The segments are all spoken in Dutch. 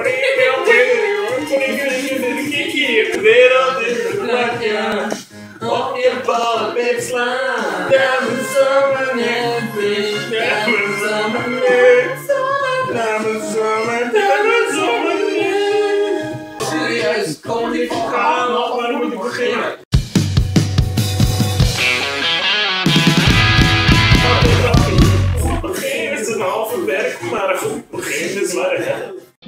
De wereld is een plakje. Op je ballen, pip slaan. Dames, zomer, netvis. Dames, zomer, net. Dames, zomer, dames, zomer, net. Serieus, kom niet van gaan. Nog maar moet ik beginnen. Goed begin is een halve werk, maar een goed begin is werk.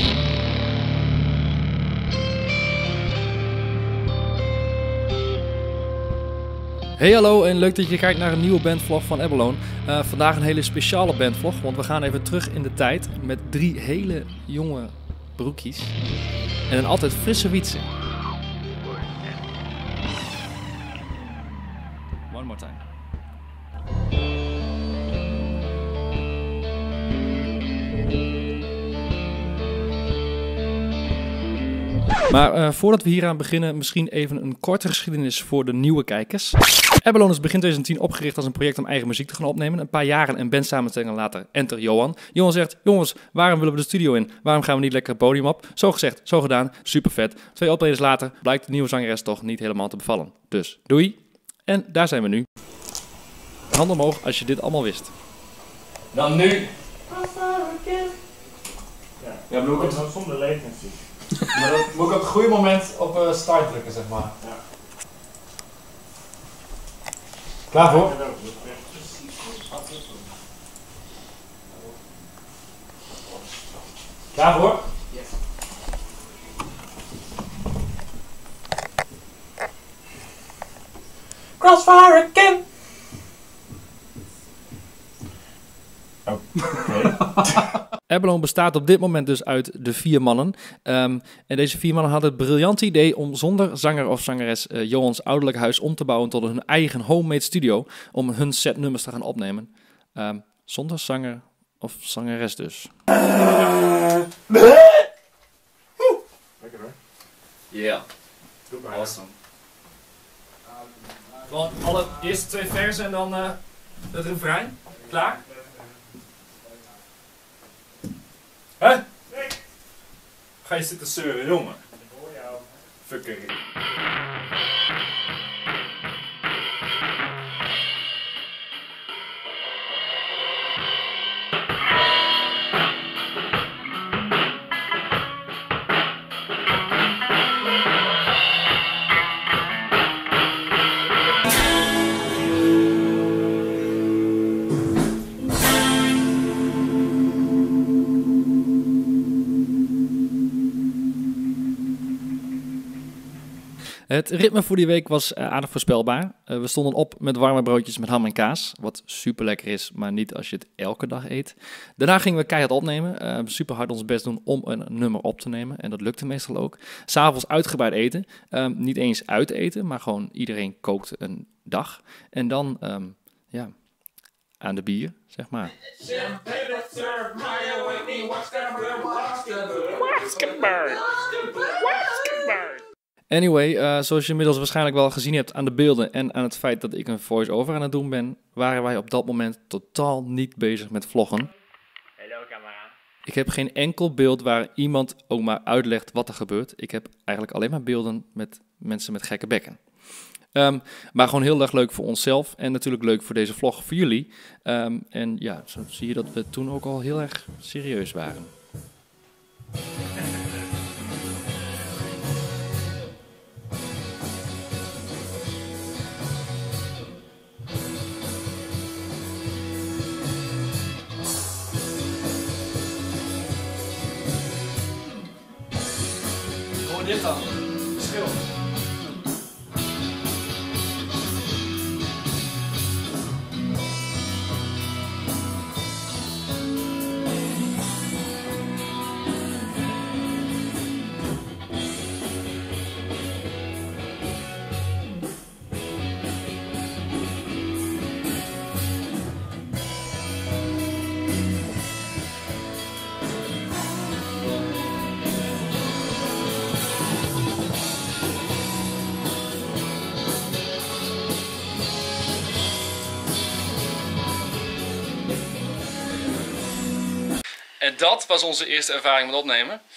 Hey hallo en leuk dat je kijkt naar een nieuwe bandvlog van Abalone. Vandaag een hele speciale bandvlog, want we gaan even terug in de tijd met 3 hele jonge broekjes en een altijd frisse wietse. One more time. Maar voordat we hieraan beginnen, misschien even een korte geschiedenis voor de nieuwe kijkers. Abalone is begin 2010 opgericht als een project om eigen muziek te gaan opnemen. Een paar jaren en band samenstellingen later enter Johan. Johan zegt, jongens, waarom willen we de studio in? Waarom gaan we niet lekker het podium op? Zo gezegd, zo gedaan, super vet. 2 optredens later blijkt de nieuwe zangeres toch niet helemaal te bevallen. Dus doei. En daar zijn we nu. Hand omhoog als je dit allemaal wist. Dan nu. Ja, maar ook Gewoon zonder latency. maar dat moet ik op het goede moment op start drukken, zeg maar. Ja. Klaar voor? Klaar voor? Yes. Crossfire again! Abalone bestaat op dit moment dus uit de 4 mannen. En deze 4 mannen hadden het briljante idee om zonder zanger of zangeres Johans ouderlijk huis om te bouwen tot hun eigen homemade studio. Om hun set nummers te gaan opnemen. Zonder zanger of zangeres dus. Lekker hoor. Yeah, awesome. Gewoon alle eerste 2 versen en dan het refrein. Klaar? Hè? Nee. Ga je zitten zeuren, jongen? Ik hoor jou. Fucker. Het ritme voor die week was aardig voorspelbaar. We stonden op met warme broodjes met ham en kaas, wat super lekker is, maar niet als je het elke dag eet. Daarna gingen we keihard opnemen, super hard ons best doen om een nummer op te nemen en dat lukte meestal ook. 'S Avonds uitgebreid eten, niet eens uit eten, maar gewoon iedereen kookt een dag. En dan, ja, aan de bier, zeg maar. Anyway, zoals je inmiddels waarschijnlijk wel gezien hebt aan de beelden en aan het feit dat ik een voice-over aan het doen ben, waren wij op dat moment totaal niet bezig met vloggen. Hallo camera. Ik heb geen enkel beeld waar iemand ook maar uitlegt wat er gebeurt. Ik heb eigenlijk alleen maar beelden met mensen met gekke bekken. Maar gewoon heel erg leuk voor onszelf en natuurlijk leuk voor deze vlog voor jullie. En ja, zo zie je dat we toen ook al heel erg serieus waren. Hoor dit dan? Schil. En dat was onze eerste ervaring met opnemen.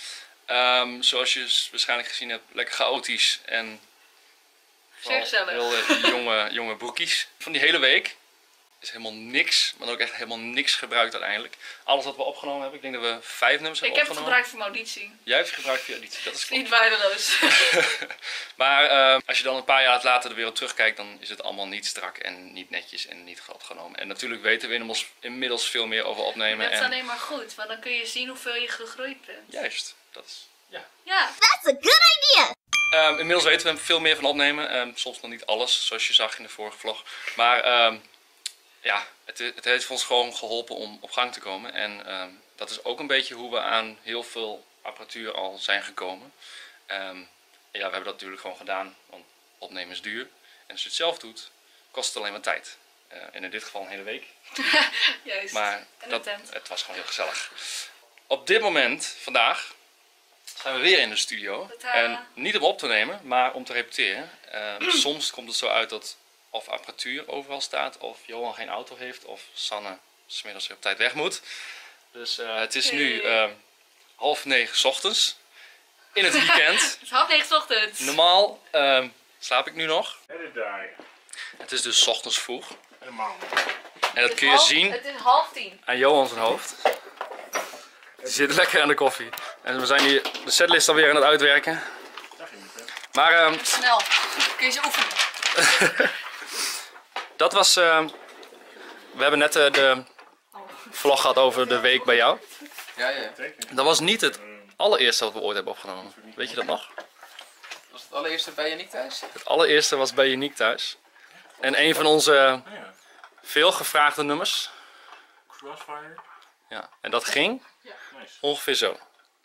Zoals je waarschijnlijk gezien hebt, lekker chaotisch en gezellig. Heel jonge broekies. Van die hele week is helemaal niks, maar ook echt helemaal niks gebruikt uiteindelijk. Alles wat we opgenomen hebben, ik denk dat we 5 nummers hebben opgenomen. Ik heb het gebruikt voor mijn auditie. Jij hebt het gebruikt voor je auditie, dat is klopt. Niet waardeloos. Maar als je dan een paar jaar later de wereld terugkijkt, dan is het allemaal niet strak en niet netjes en niet opgenomen. En natuurlijk weten we inmiddels veel meer over opnemen. Dat is alleen maar goed, want dan kun je zien hoeveel je gegroeid bent. Juist, dat is... Ja. Ja. That's a good idea! Inmiddels weten we veel meer van opnemen. Soms nog niet alles, zoals je zag in de vorige vlog. Maar ja, het heeft ons gewoon geholpen om op gang te komen. En dat is ook een beetje hoe we aan heel veel apparatuur al zijn gekomen. Ja, we hebben dat natuurlijk gewoon gedaan, want opnemen is duur. En als je het zelf doet, kost het alleen maar tijd. En in dit geval een hele week. Juist. Maar en het was gewoon heel gezellig. Op dit moment, vandaag, zijn we weer in de studio. En niet om op te nemen, maar om te repeteren. Soms komt het zo uit dat of apparatuur overal staat, of Johan geen auto heeft, of Sanne 's middags weer op tijd weg moet. Dus het is nu 8:30 's ochtends. In het weekend. Het is 8:30 's ochtends. Normaal slaap ik nu nog. En het daar. Het is dus 's ochtends vroeg. Helemaal. En dat kun je zien Het is 9:30. aan Johan zijn hoofd. Die zit lekker aan de koffie. En we zijn hier de setlist alweer aan het uitwerken. Daar ging het, hè. Maar Snel. Kun je ze oefenen. dat was... we hebben net de vlog gehad over de week bij jou. Ja. Dat was niet het allereerste wat we ooit hebben opgenomen. Weet je dat nog? Was het allereerste bij Yannick thuis? Het allereerste was bij Uniek thuis. En een van onze Ja. veel gevraagde nummers. Crossfire. Ja. En dat ging Nice. ongeveer zo.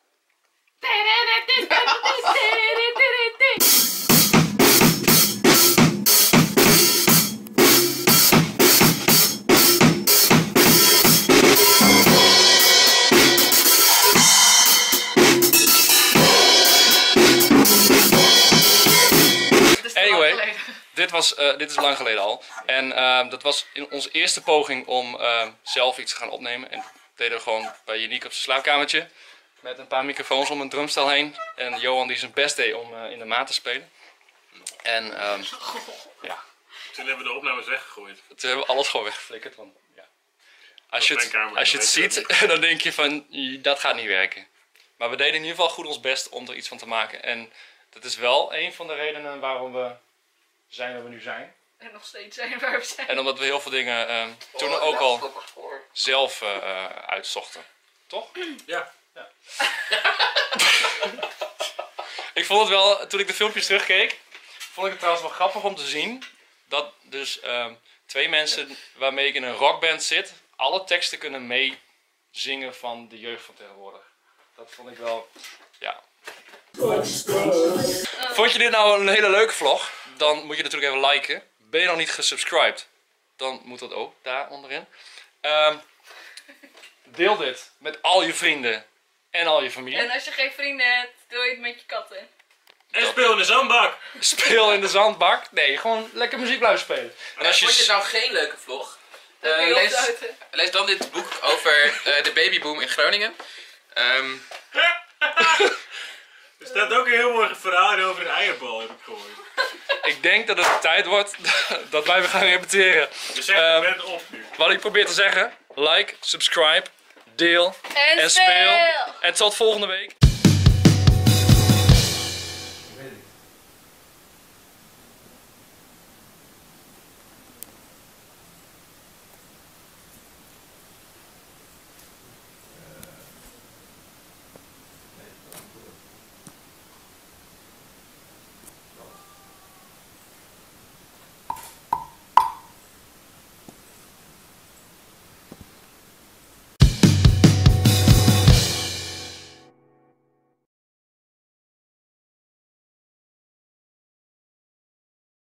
Anyway, dit is lang geleden al. En dat was in onze eerste poging om zelf iets te gaan opnemen. En dat deden we gewoon bij Uniek op zijn slaapkamertje. Met een paar microfoons om een drumstel heen. En Johan die zijn best deed om in de maat te spelen. En ja, Toen hebben we de opnames weggegooid. toen hebben we alles gewoon weggeflikkerd. Want, ja. Als je mijn kamer, het dat ziet, weet dan denk je van, dat gaat niet werken. Maar we deden in ieder geval goed ons best om er iets van te maken. En dat is wel een van de redenen waarom we zijn waar we nu zijn. En nog steeds zijn waar we zijn. En omdat we heel veel dingen toen ook al zelf uitzochten. Toch? Ja. Ik vond het wel, toen ik de filmpjes terugkeek, vond ik het trouwens wel grappig om te zien dat dus 2 mensen waarmee ik in een rockband zit, alle teksten kunnen meezingen van de jeugd van tegenwoordig. Dat vond ik wel, ja. Vond je dit nou een hele leuke vlog? Dan moet je natuurlijk even liken. Ben je nog niet gesubscribed? Dan moet dat ook daar onderin. Deel dit met al je vrienden en al je familie. En als je geen vrienden hebt, doe je het met je katten. En speel in de zandbak. Speel in de zandbak. Nee, gewoon lekker muziek blijven spelen. En als Vond je het je... nou geen leuke vlog? Dan kun je opsluiten. Lees dan dit boek over de babyboom in Groningen. Er staat ook een heel mooi verhaal over een eierbal, heb ik gehoord. Ik denk dat het tijd wordt dat wij weer gaan repeteren. Je zegt, je bent op nu. Wat ik probeer te zeggen, like, subscribe, deel En en speel. speel! En tot volgende week.